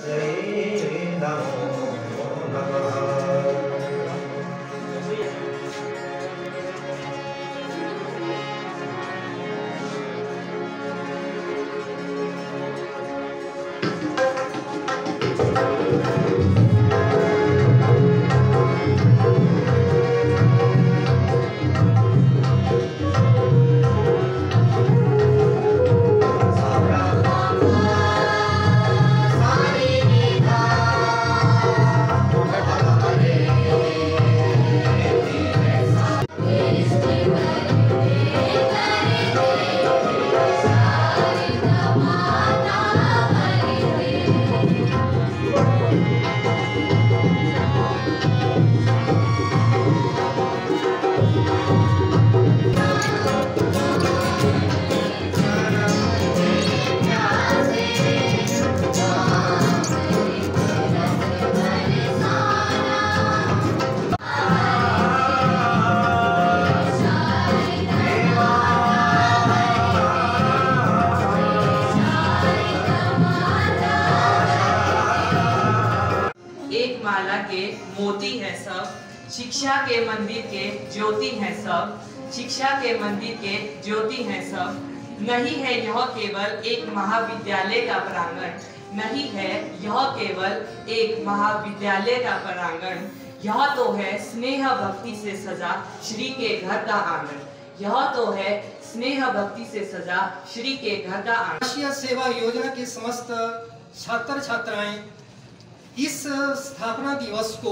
माला के मोती हैं सब, शिक्षा के मंदिर के ज्योति हैं सब, शिक्षा के मंदिर के ज्योति हैं सब। नहीं है यह केवल एक महाविद्यालय का प्रांगण, नहीं है यह केवल एक महाविद्यालय का प्रांगण, यह तो है स्नेह भक्ति से सजा श्री के घर का आंगन, यह तो है स्नेह भक्ति से सजा श्री के घर का आंगन। राष्ट्रीय सेवा योजना के समस्त छात्र छात्राएं इस स्थापना दिवस को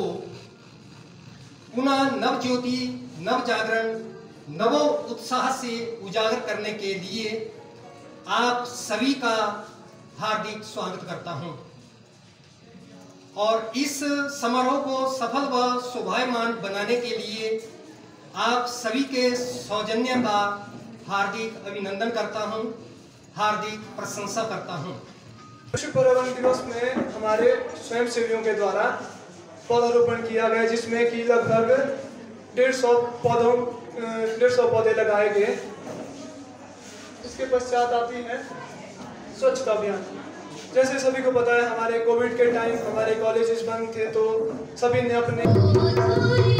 पुनः नव ज्योति, नव जागरण, नवो उत्साह से उजागर करने के लिए आप सभी का हार्दिक स्वागत करता हूं और इस समारोह को सफल व शोभायमान बनाने के लिए आप सभी के सौजन्य का हार्दिक अभिनंदन करता हूं, हार्दिक प्रशंसा करता हूं। विश्व पर्यावरण दिवस में हमारे स्वयंसेवियों के द्वारा पौधारोपण किया गया, जिसमें कि लगभग 150 पौधे लगाए गए। इसके पश्चात आती है स्वच्छता अभियान। जैसे सभी को पता है, हमारे कोविड के टाइम हमारे कॉलेजेस बंद थे, तो सभी ने अपने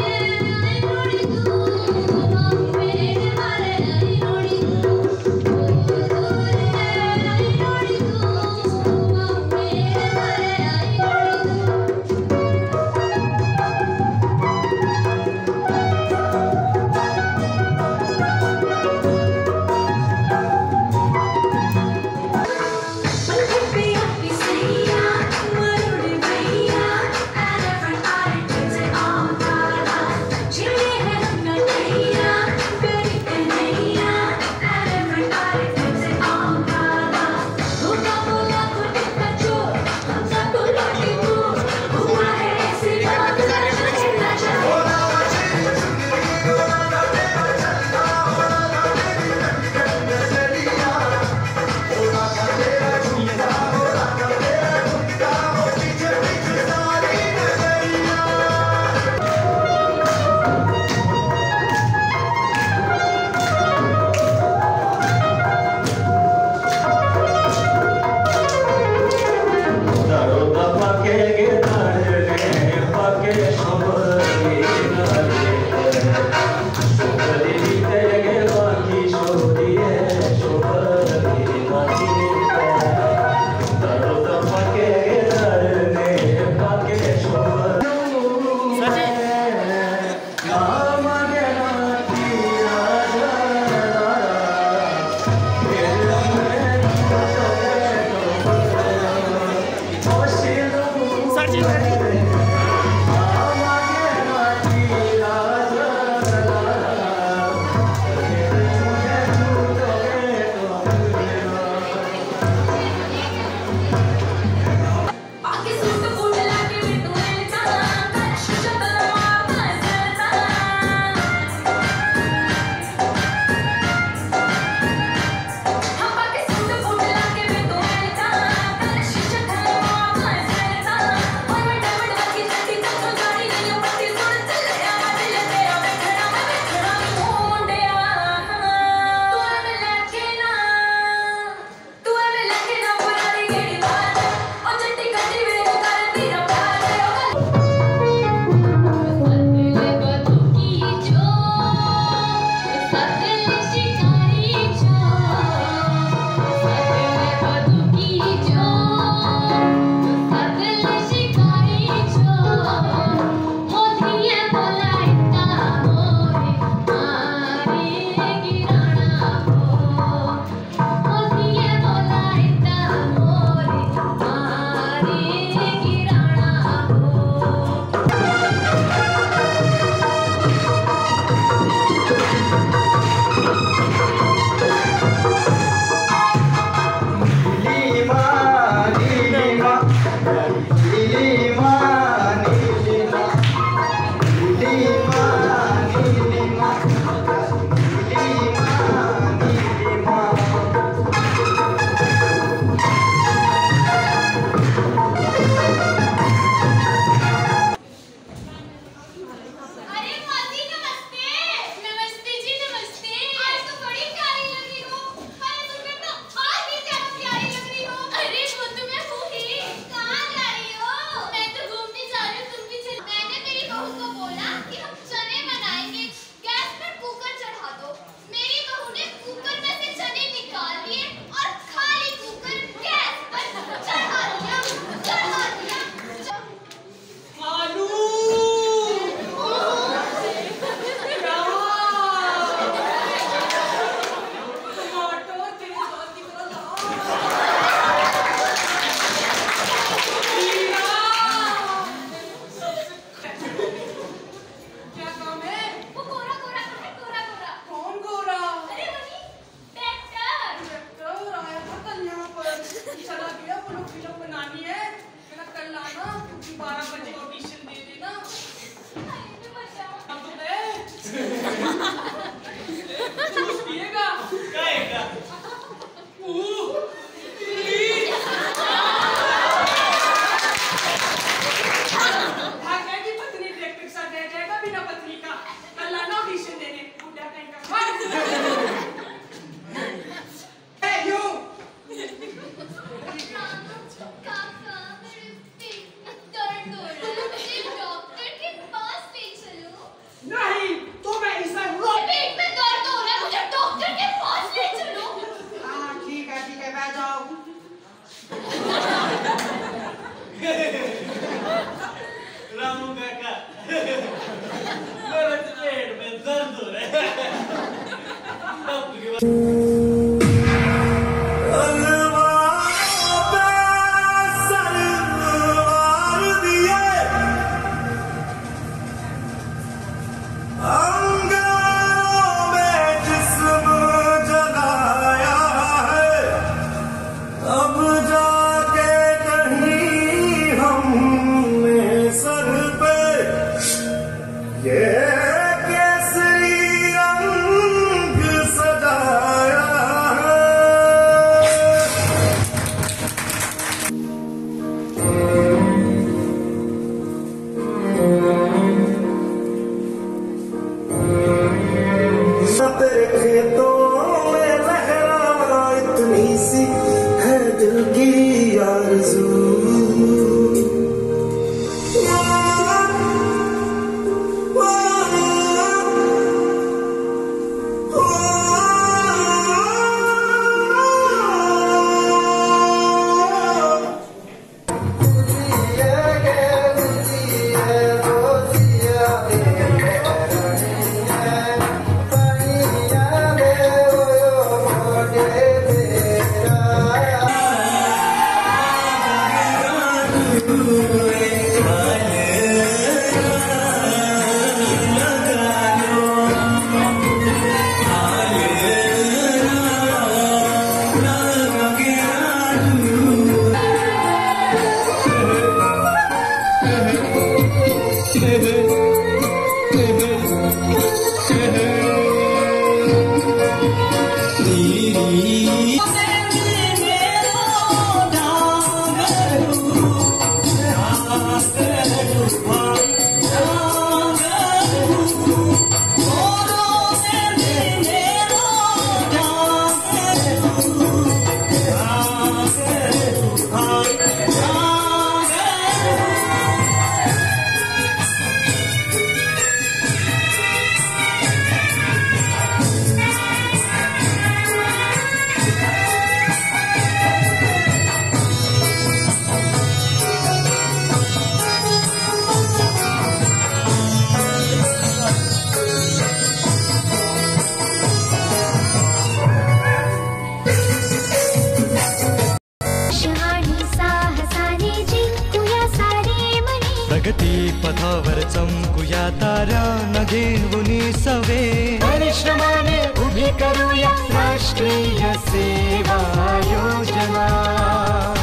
प्रगती पथावर चमकुया तारा न घेऊनी सवे परिश्रमाने उभी करूया राष्ट्रीय सेवा योजना।